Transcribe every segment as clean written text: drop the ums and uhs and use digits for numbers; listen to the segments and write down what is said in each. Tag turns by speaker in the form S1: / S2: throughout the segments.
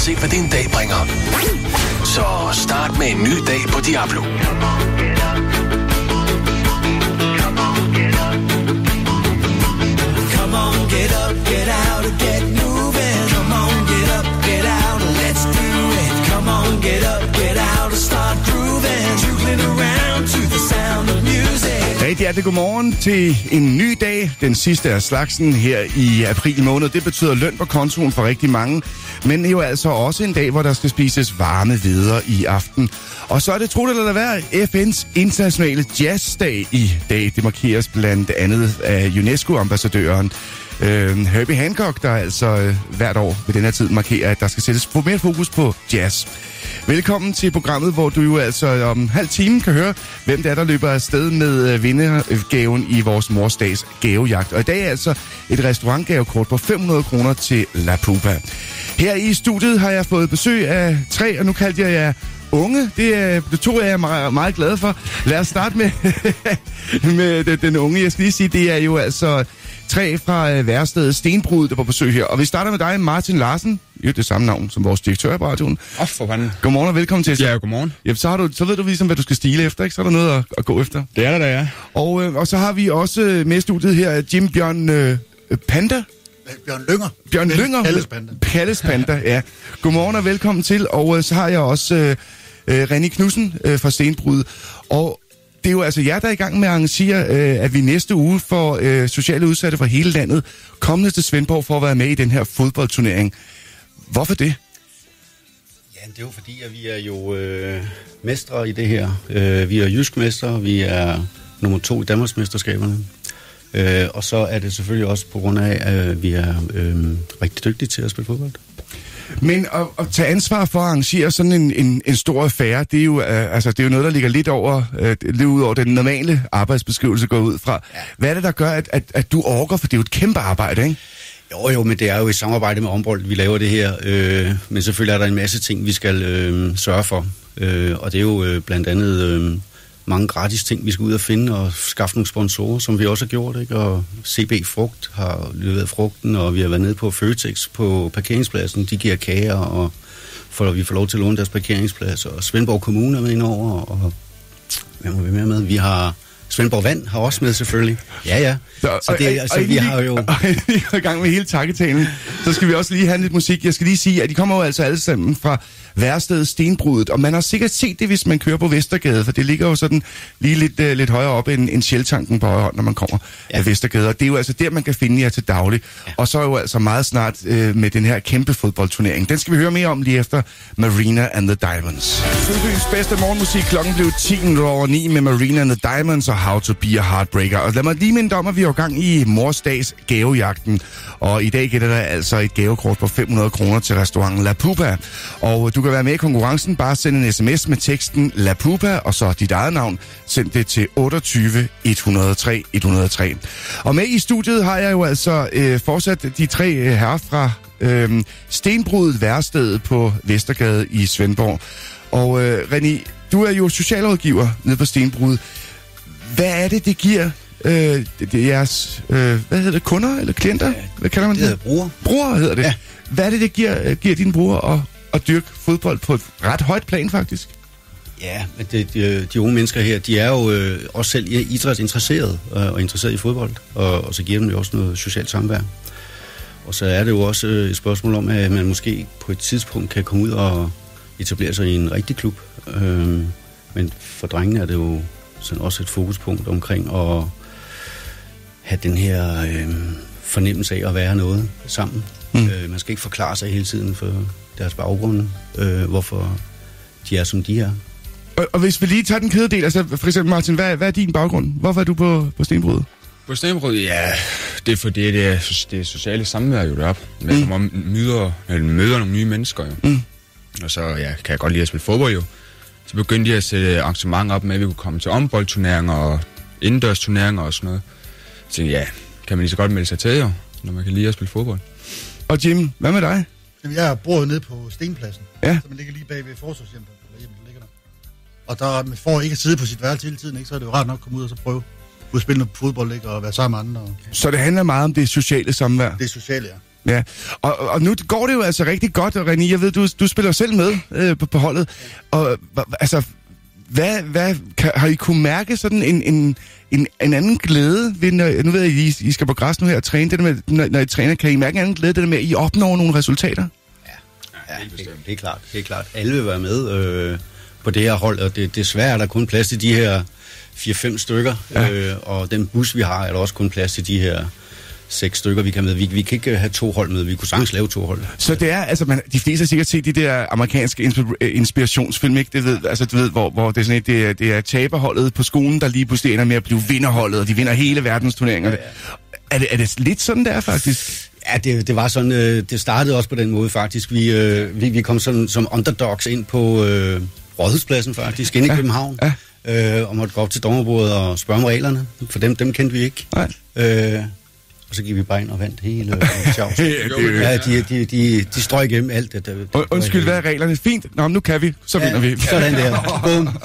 S1: uanset hvad din dag bringer. Så start med en ny dag på Diablo.
S2: Come on, get up, get out, get moving. Come on, get up, get out, let's do it. Come on, get up, get out, start grooving. Juggling around to the sound of music.
S3: Rigtig hjertelig godmorgen til en ny dag, den sidste af slagsen her i april måned. Det betyder løn på kontoen for rigtig mange, men jo altså også en dag, hvor der skal spises varme hveder i aften. Og så er det troligt, at der være FN's internationale jazzdag i dag. Det markeres blandt andet af UNESCO-ambassadøren Herbie Hancock, der altså hvert år ved den her tid markerer, at der skal sættes mere fokus på jazz. Velkommen til programmet, hvor du jo altså om halv time kan høre, hvem det er, der løber afsted med vindergaven i vores morsdags gavejagt. Og i dag er altså et restaurantgavekort på 500 kroner til La Pupa. Her i studiet har jeg fået besøg af 3, og nu kaldte jeg jer unge. Det to er jeg meget glad for. Lad os starte med den unge. Jeg skal lige sige, det er jo altså 3 fra værestedet Stenbrud, der på besøg her. Og vi starter med dig, Martin Larsen. Jo, det samme navn som vores direktør på radioen.
S4: For fanden.
S3: Godmorgen og velkommen til.
S4: Ja, godmorgen.
S3: Ja, så ved du ligesom, hvad du skal stile efter, ikke? Så er der noget at gå efter.
S4: Det er der, ja.
S3: Og så har vi også med studiet her Jim Bjørn Panda. Bjørn Lynger. Kalles Panda, ja. Godmorgen og velkommen til. Og så har jeg også René Knudsen fra Stenbrud. Og det er jo altså jer, der er i gang med at arrangere, at vi næste uge får sociale udsatte fra hele landet kommet til Svendborg for at være med i den her fodboldturnering. Hvorfor det?
S5: Ja, det er jo fordi, at vi er jo mestre i det her. Vi er jysk mestre, vi er nummer 2 i Danmarksmesterskaberne. Og så er det selvfølgelig også på grund af, at vi er rigtig dygtige til at spille fodbold.
S3: Men at tage ansvar for at arrangere sådan en stor affære, det er jo, det er jo noget, der ligger lidt ud over den normale arbejdsbeskrivelse går ud fra. Ja. Hvad er det, der gør, at du orker? For det er jo et kæmpe arbejde, ikke?
S5: Jo, men det er jo i samarbejde med Ombold, vi laver det her. Men selvfølgelig er der en masse ting, vi skal sørge for. Og det er jo blandt andet mange gratis ting, vi skal ud og finde og skaffe nogle sponsorer, som vi også har gjort, ikke? Og CB Frugt har leveret frugten, og vi har været nede på Føtex på parkeringspladsen. De giver kager, og vi får lov til at låne deres parkeringsplads. Og Svendborg Kommune er med indover, og hvad må vi mere med? Vi har Svendborg Vand har også med, selvfølgelig. Ja. Så det, altså, vi har jo...
S3: Vi er i gang med hele takketalen. Så skal vi også lige have lidt musik. Jeg skal lige sige, at de kommer jo altså alle sammen fra værestedet Stenbrudet. Og man har sikkert set det, hvis man kører på Vestergade, for det ligger jo sådan lige lidt højere op end Shell-tanken på højre hånd, når man kommer af Vestergade. Og det er jo altså der, man kan finde jer til daglig. Ja. Og så er jo altså meget snart med den her kæmpe fodboldturnering. Den skal vi høre mere om lige efter Marina and the Diamonds. Sydbyens bedste morgenmusik. Klokken blev 10:09 med Marina and the Diamonds og How to be a Heartbreaker. Og lad mig lige minde om, at vi er i gang i morsdags gavejagten. Og i dag gælder der altså et gavekort på 500 kroner til restauranten La Pupa. Og du kan være med i konkurrencen. Bare send en sms med teksten La Pupa og så dit eget navn. Send det til 28 103 103. Og med i studiet har jeg jo altså fortsat de 3 herrer fra Stenbrudet værstedet på Vestergade i Svendborg. Og René, du er jo socialrådgiver nede på Stenbrudet. Hvad er det giver det er jeres, hvad hedder det, kunder eller klienter? Hvad kalder man det?
S5: Det hedder brugere.
S3: Brugere hedder det. Ja. Hvad er det giver dine brugere at dyrke fodbold på et ret højt plan, faktisk?
S5: Ja, men de unge mennesker her, de er jo også selv idrætsinteresserede og interesseret i fodbold, og så giver dem jo også noget socialt samvær. Og så er det jo også et spørgsmål om, at man måske på et tidspunkt kan komme ud og etablere sig i en rigtig klub. Men for drengene er det jo sådan også et fokuspunkt omkring at have den her fornemmelse af at være noget sammen. Man skal ikke forklare sig hele tiden for deres baggrund, hvorfor de er, som de er.
S3: Og hvis vi lige tager den kædedel, altså for eksempel Martin, hvad er din baggrund? Hvorfor er du på Stenbrud?
S4: På Stenbrud, ja, det er fordi, det er sociale samvær jo deroppe. Man møder nogle nye mennesker jo. Og så kan jeg godt lide at spille fodbold jo. Så begyndte de at sætte arrangementer op med, at vi kunne komme til omboldturneringer og indendørsturneringer og sådan noget. Så kan man lige så godt melde sig til jo, når man kan lide at spille fodbold.
S3: Og Jim, hvad med dig?
S6: Jamen, jeg bor nede på Stenpladsen,
S3: ja.
S6: Så man ligger lige bag ved Forsvarshjemmet, eller hjemmet ligger der. Og der, man får ikke at sidde på sit værelse hele tiden, ikke? Så er det jo rart nok at komme ud og så prøve at spille noget fodbold, ikke? Og være sammen med andre.
S3: Så det handler meget om det sociale samvær?
S6: Det sociale, ja.
S3: Ja, og nu går det jo altså rigtig godt, og René, jeg ved, du spiller selv med på holdet. Og altså, har I kunne mærke sådan en anden glæde ved, nu ved jeg, I skal på græs nu her og træne, det der med, når I træner, kan I mærke en anden glæde, det der med, at I opnår nogle resultater?
S5: Ja, det er klart. Alle vil være med på det her hold, og desværre er der kun plads til de her 4-5 stykker, og den bus, vi har, er der også kun plads til de her 6 stykker, vi kan med. Vi kan ikke have 2 hold med, vi kunne sagtens lave 2 hold.
S3: Så det er, altså, de fleste har sikkert set de der amerikanske inspirationsfilm, ikke? Du ved, hvor det er sådan et, det er taberholdet på skolen, der lige pludselig ender med at blive vinderholdet, og de vinder hele verdensturneringen. Ja. Er det lidt sådan der, faktisk?
S5: Ja, det var sådan, det startede også på den måde, faktisk. Vi kom sådan, som underdogs ind på Rådhuspladsen, faktisk, inde i København. Ja. Og måtte gå op til dommerbordet og spørge om reglerne, for dem kendte vi ikke. Nej. Og så gik vi bare ind og vandt hele sjovt. Ja, de strøg igennem alt det.
S3: Undskyld, hvad er reglerne? Fint. Nå, nu kan vi. Så vinder vi.
S5: Sådan der. Boom.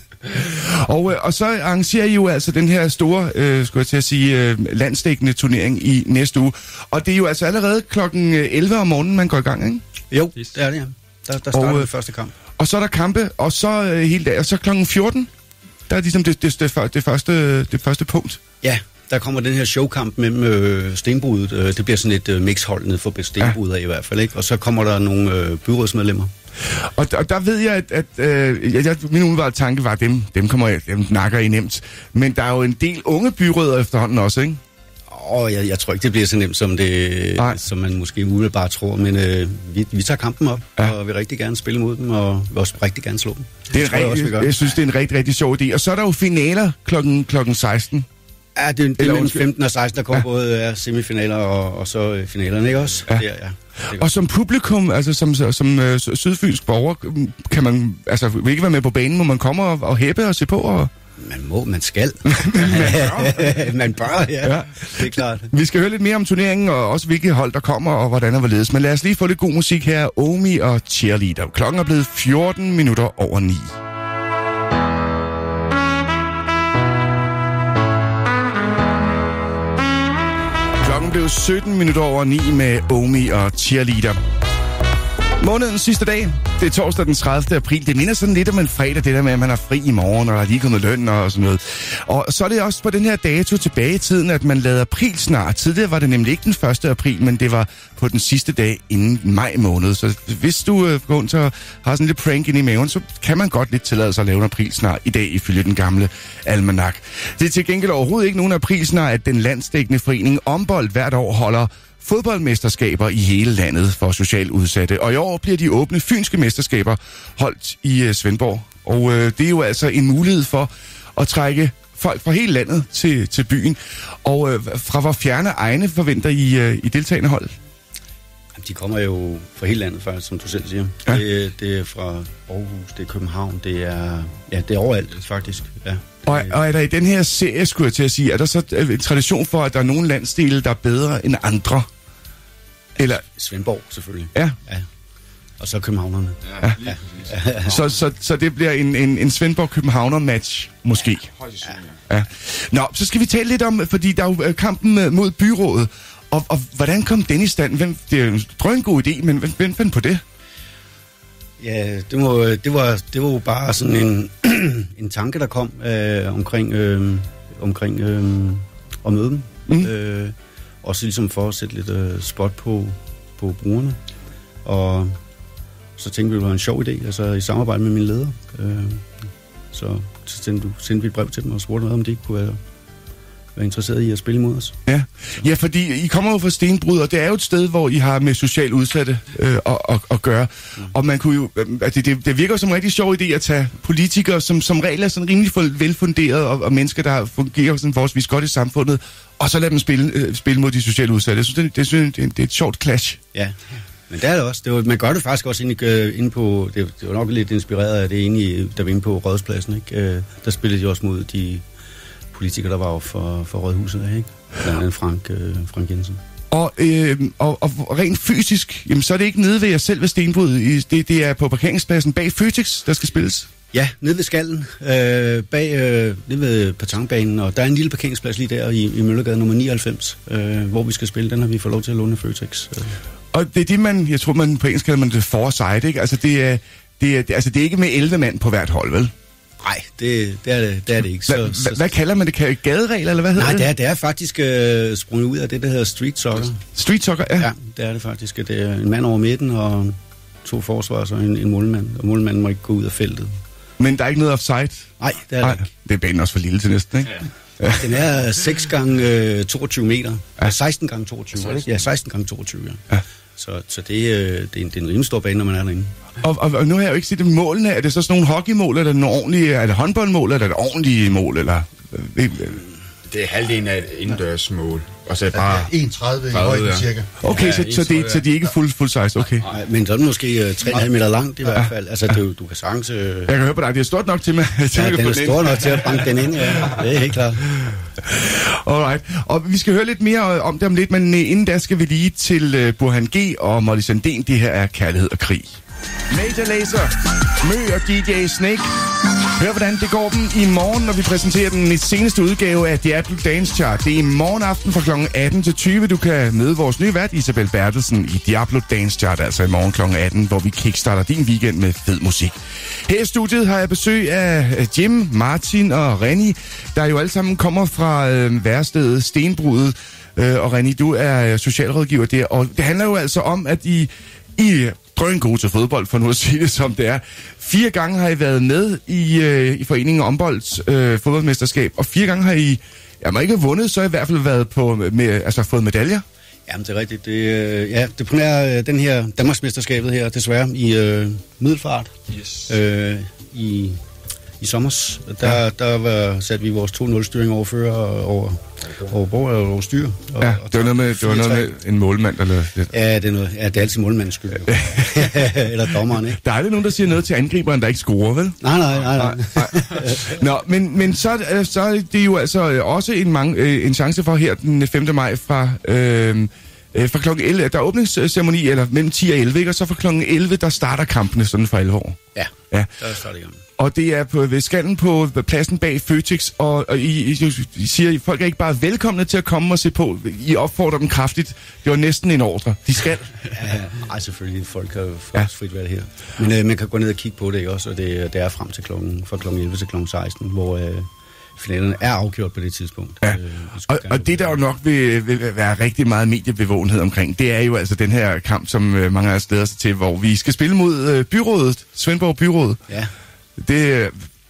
S3: Og så arrangerer I jo altså den her store, skulle jeg til at sige, landsdækkende turnering i næste uge. Og det er jo altså allerede klokken 11 om morgenen, man går i gang, ikke?
S5: Jo, det er det, ja. Der starter det første kamp.
S3: Og så er der kampe, og så hele dagen. Og så klokken 14, der er ligesom det første punkt.
S5: Ja. Der kommer den her showkamp mellem Stenbrudet. Det bliver sådan et mixhold ned for Stenbrudet af i hvert fald, ikke? Og så kommer der nogle byrådsmedlemmer.
S3: Og der ved jeg, at min umiddelbare tanke var, dem nakker I nemt. Men der er jo en del unge byrødder efterhånden også, ikke?
S5: Jeg tror ikke, det bliver så nemt, som man måske umiddelbart tror. Men vi tager kampen op, og vil rigtig gerne spille mod dem, og vil også rigtig gerne slå dem.
S3: Jeg synes, det er en rigtig, rigtig sjov idé. Og så er der jo finaler klokken 16.
S5: Ja, det er mellem 15 og 16, der kommer både semifinaler og så finalerne, ikke også?
S3: Ja. Og som publikum, altså som sydfynsk borger, kan man altså ikke være med på banen, må man komme og hæppe og se på? Og...
S5: Man skal. Man bør, ja. Det er klart.
S3: Vi skal høre lidt mere om turneringen, og også hvilke hold der kommer, og hvordan og hvorledes. Men lad os lige få lidt god musik her. Omi og Cheerleader. Klokken er blevet 14 minutter over 9. Klokken blev 17 minutter over 9 med Omi og Cheerleader. Månedens sidste dag, det er torsdag den 30. april. Det minder sådan lidt om en fredag, det der med, at man er fri i morgen, og der er lige kommet løn og sådan noget. Og så er det også på den her dato tilbage i tiden, at man lavede april snart. Tidligere var det nemlig ikke den 1. april, men det var på den sidste dag inden maj måned. Så hvis du går rundt og har sådan lidt prank ind i maven, så kan man godt lidt tillade sig at lave en april snart i dag, ifølge den gamle almanak. Det er til gengæld overhovedet ikke nogen april snart, at den landsdækkende forening Ombold hvert år holder fodboldmesterskaber i hele landet for socialt udsatte. Og i år bliver de åbne fynske mesterskaber holdt i Svendborg. Og det er jo altså en mulighed for at trække folk fra hele landet til byen. Og fra hvor fjerne egne forventer I deltagende hold?
S5: De kommer jo fra hele landet, faktisk, som du selv siger. Ja. Det er fra Aarhus, det er København, det er overalt, faktisk. Ja.
S3: Og er der i den her serie, skulle jeg til at sige, er der så en tradition for, at der er nogle landsdele, der er bedre end andre? Eller?
S5: Svendborg, selvfølgelig.
S3: Ja.
S5: Og så københavnerne.
S3: Ja. Så det bliver en Svendborg-Københavner-match, måske? Ja. Nå, så skal vi tale lidt om, fordi der er jo kampen mod byrådet. Og hvordan kom den i stand? Det er jo en drøngod idé, men hvem fandt på det?
S5: Ja, det var jo bare sådan en tanke, der kom omkring at møde dem. Også ligesom for at sætte lidt spot på brugerne. Og så tænkte vi, det var en sjov idé, altså i samarbejde med min leder. Så sendte vi et brev til dem og spurgte om de ikke kunne være interesseret i at spille mod os. Ja, fordi I kommer jo fra Stenbrud, og det er jo et sted, hvor I har med socialt udsatte at gøre. Og man kunne jo, det virker jo som en rigtig sjov idé at tage politikere, som regel er sådan rimelig velfunderet, og mennesker, der fungerer sådan forholdsvis godt i samfundet, og så lade dem spille mod de socialt udsatte. Jeg synes, det er et sjovt clash. Ja. Men det er det også. Man gør det faktisk også inde på... Det var nok lidt inspireret af det der var inde på Rådhuspladsen, ikke? Der spillede de også mod de politikere, der var jo for Rådhuset, ikke? Blandt andet Frank Jensen.
S3: Og rent fysisk, jamen, så er det ikke nede ved jer selv ved Stenbrud. Det er på parkeringspladsen bag Føtex, der skal spilles?
S5: Ja, nede ved Skallen, nede ved Patanbanen, og der er en lille parkeringsplads lige der i Møllergade nummer 99, hvor vi skal spille. Den har vi fået lov til at låne Føtex.
S3: Og det er det, jeg tror, man på engelsk kalder man det foresight, ikke? Altså, det er ikke med 11 mand på hvert hold, vel?
S5: Nej, det er det ikke.
S3: Hvad kalder man det? Gaderegel, eller hvad hedder det?
S5: Nej, det er faktisk sprunget ud af det, der hedder street soccer.
S3: Street soccer, ja.
S5: Ja, det er det faktisk. Det er en mand over midten og 2 forsvars og en målmand. Og målmanden må ikke gå ud af feltet.
S3: Men der er ikke noget offside?
S5: Nej, det er det ikke.
S3: Det er banen også for lille til næsten, ikke?
S5: Ja. Den er 6 gange 22 meter. Ja. 16 gange 22, ikke? Ja, 16 gange 22, ja. Så det er en rimelig stor bane, når man er derinde.
S3: Og nu har jeg jo ikke set det målene. Er det så sådan nogle hockeymål, eller er det ordentlige, er det håndboldmål, eller er det ordentlige mål, eller?
S4: Det er halvdelen af et indendørsmål. Og så er det bare
S6: 31 i højden cirka.
S3: Okay,
S4: ja,
S3: så de er ikke full size, okay.
S5: Nej, men så er det måske 3,5 meter langt i hvert fald. Altså, du kan sagtens...
S3: Jeg kan høre på dig, det er stort nok til mig.
S5: Ja, den er stor nok til at banke den ind, ja. Det er helt klart.
S3: Alright. Og vi skal høre lidt mere om det om lidt, men inden da skal vi lige til Burhan G. og Molly Sandén. Det her er Kærlighed og Krig. Major Lazer, Mø og DJ Snake. Hør, hvordan det går dem i morgen, når vi præsenterer den seneste udgave af Diablo Dance Chart. Det er i morgen aften fra kl. 18 til 20. Du kan møde vores nye vært, Isabel Bertelsen, i Diablo Dance Chart, altså i morgen kl. 18, hvor vi kickstarter din weekend med fed musik. Her i studiet har jeg besøg af Jim, Martin og Renny, der jo alle sammen kommer fra værestedet Stenbrudet. Og Renny, du er socialrådgiver der, og det handler jo altså om, at I drøn gode til fodbold, for nu at sige det som det er. 4 gange har I været med i foreningen Ombolds fodboldmesterskab, og 4 gange har I, jeg må ikke have vundet, så har I hvert fald været fået medaljer.
S5: Jamen, det er rigtigt. Det primære den her Danmarksmesterskabet her, desværre, i Middelfart.
S4: Yes.
S5: I sommers, der satte vi vores 2-0-styring over styr.
S3: Ja, det var noget med en målmand, eller lidt.
S5: Ja, det er altid målmandens skyld. Eller dommeren, ikke?
S3: Der er aldrig nogen, der siger noget til angriberen, der ikke scorer, vel?
S5: Nej.
S3: Nå, men så er det jo altså også en chance for her den 5. maj fra klokken 11. Der er åbningsceremoni, eller mellem 10 og 11, ikke? Og så fra klokken 11, der starter kampene sådan for alvor.
S5: Ja, der starter i gang.
S3: Og det er ved Skallen på pladsen bag Føtex, og I siger, at folk er ikke bare velkomne til at komme og se på. I opfordrer dem kraftigt. Det var næsten en ordre. De skal.
S5: Nej, selvfølgelig. Folk kan jo frit være her. Men man kan gå ned og kigge på det, ikke også? Og det er frem til fra klokken 11 til klokken 16, hvor finalerne er afgjort på det tidspunkt.
S3: Ja. Og det, der jo nok vil være rigtig meget mediebevågenhed omkring, det er jo altså den her kamp, som mange af os glæder sig til, hvor vi skal spille mod byrådet, Svendborg Byråd.
S5: Ja.
S3: Det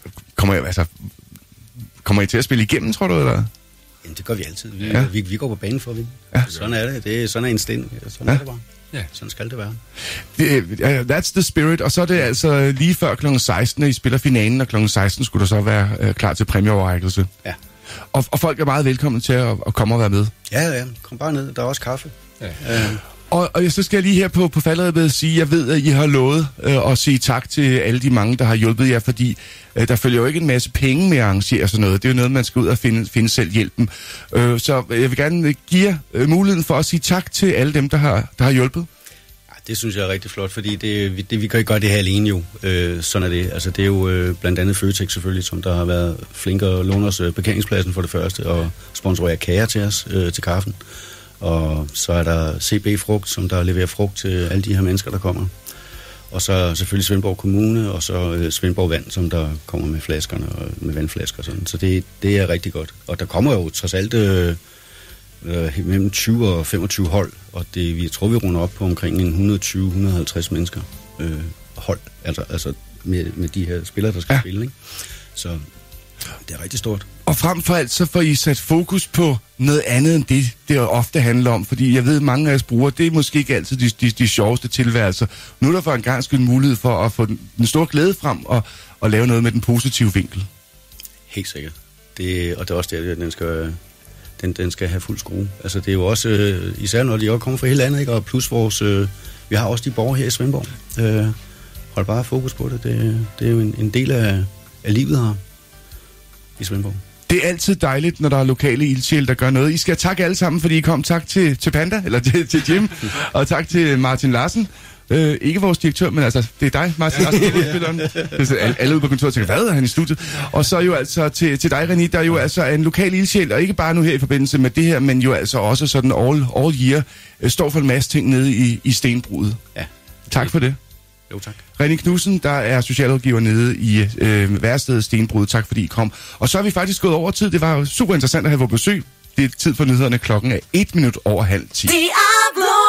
S3: kommer I til at spille igennem, tror du, eller?
S5: Jamen, det gør vi altid. Vi går på banen for at vinde. Ja. Sådan er det. Sådan er indstilling. Sådan er det bare. Ja. Sådan skal det være.
S3: That's the spirit. Og så er det altså lige før kl. 16, I spiller finalen, og kl. 16 skulle der så være klar til præmieoverrækkelse.
S5: Ja.
S3: Og folk er meget velkomne til at komme og være med.
S5: Ja. Kom bare ned. Der er også kaffe. Ja.
S3: Og så skal jeg lige her på falderebet sige, jeg ved, at I har lovet at sige tak til alle de mange, der har hjulpet jer, fordi der følger jo ikke en masse penge med at arrangere sådan noget. Det er jo noget, man skal ud og finde selv hjælpen. Så jeg vil gerne give jer muligheden for at sige tak til alle dem, der har hjulpet.
S5: Ja, det synes jeg er rigtig flot, fordi vi kan ikke gøre det her alene jo. Sådan er det. Altså, det er jo blandt andet Føtex selvfølgelig, som der har været flinke at låne os parkeringspladsen for det første, og sponsorerer kager til os til kaffen. Og så er der CB Frugt, som der leverer frugt til alle de her mennesker, der kommer. Og så selvfølgelig Svendborg Kommune, og så Svendborg Vand, som der kommer med flaskerne og med vandflasker og sådan. Så det er rigtig godt. Og der kommer jo trods alt mellem 20 og 25 hold, og vi tror, vi runder op på omkring 120-150 mennesker hold, altså med de her spillere, der skal spille, ikke? Så det er rigtig stort.
S3: Og frem for alt, så får I sat fokus på noget andet end det ofte handler om. Fordi jeg ved, mange af jeres brugere, det er måske ikke altid de sjoveste tilværelser. Nu er der for en gang skyld mulighed for at få den store glæde frem og lave noget med den positive vinkel.
S5: Helt sikkert. Og det er også det, at den skal have fuld skrue. Altså det er jo også, især når de også kommer fra hele landet, ikke? Og plus vi har også de borgere her i Svendborg. Hold bare fokus på det. Det er jo en del af livet her i Svendborg.
S3: Det er altid dejligt, når der er lokale ildsjæle, der gør noget. I skal takke alle sammen, fordi I kom. Tak til Panda, eller til Jim, og tak til Martin Larsen Ikke vores direktør, men altså, det er dig, Martin Larsen. Alle ude på kontoret tænker, hvad er han i studiet? Og så jo altså til dig, René, der jo altså er en lokal ildsjæl, og ikke bare nu her i forbindelse med det her, men jo altså også sådan all year, står for en masse ting nede i stenbruget.
S5: Ja.
S3: Tak for det.
S5: Jo, tak.
S3: René Knudsen, der er socialrådgiver nede i værstedet Stenbrud. Tak fordi I kom. Og så er vi faktisk gået over tid. Det var jo super interessant at have vores besøg. Det er tid for nyhederne. Klokken er 1:01:30.
S2: Diablo!